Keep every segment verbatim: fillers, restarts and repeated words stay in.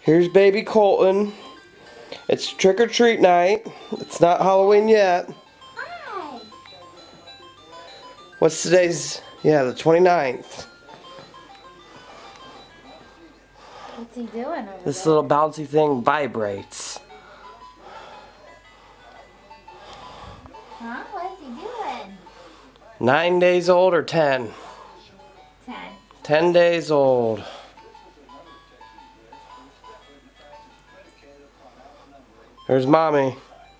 Here's baby Colton. It's trick or treat night. It's not Halloween yet. Hi. What's today's? Yeah, the twenty-ninth. What's he doing over This there? little bouncy thing vibrates. Huh? What is he doing? Nine days old or ten? Ten. Ten days old. There's mommy.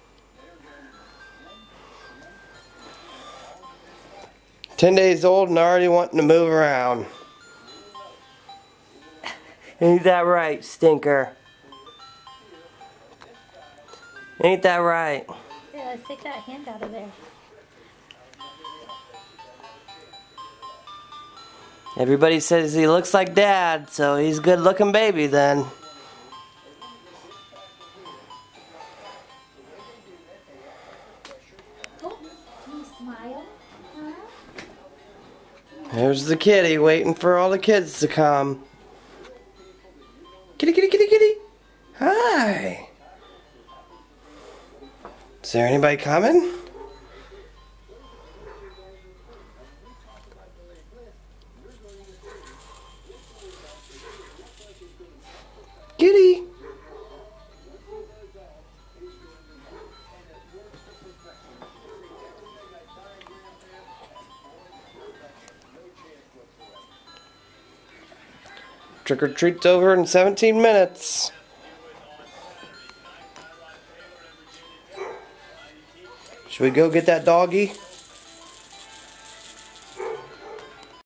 Ten days old and already wanting to move around. Ain't that right, stinker? Ain't that right? Yeah, let's take that hand out of there. Everybody says he looks like Dad, so he's a good looking baby then. Oh, can you smile? Huh? There's the kitty waiting for all the kids to come. Kitty, kitty, kitty, kitty. Hi. Is there anybody coming? Kitty. Trick or treat's over in seventeen minutes. Should we go get that doggy?